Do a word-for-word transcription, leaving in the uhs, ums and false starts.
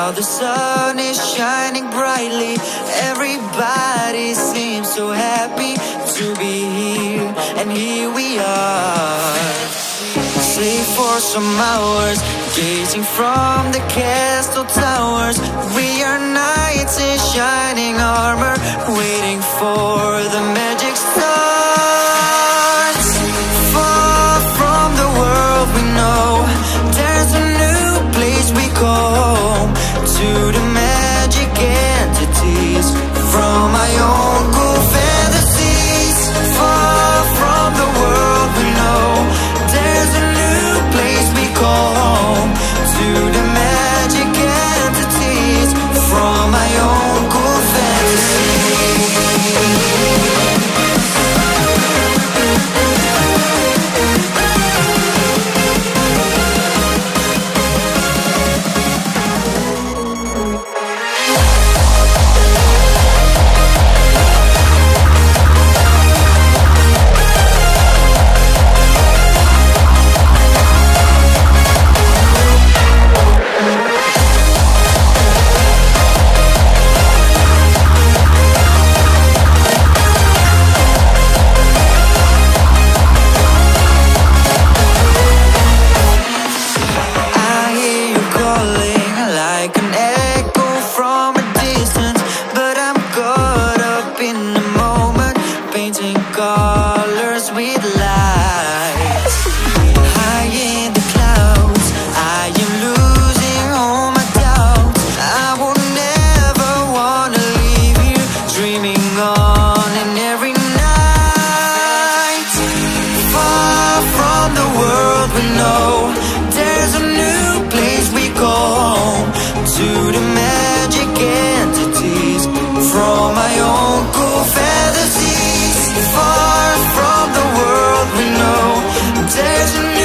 Now the sun is shining brightly. Everybody seems so happy to be here, and here we are, safe for some hours, gazing from the castle towers. We are knights in shining armor, waiting for the magic stars. Far from the world we know, there's a new place we call home, to the magic entities from my own cool fantasies. Far from the world we know, there's a new place we call home, to the magic entities from my own cool fantasies. From my own cool fantasies, far from the world we know, there's a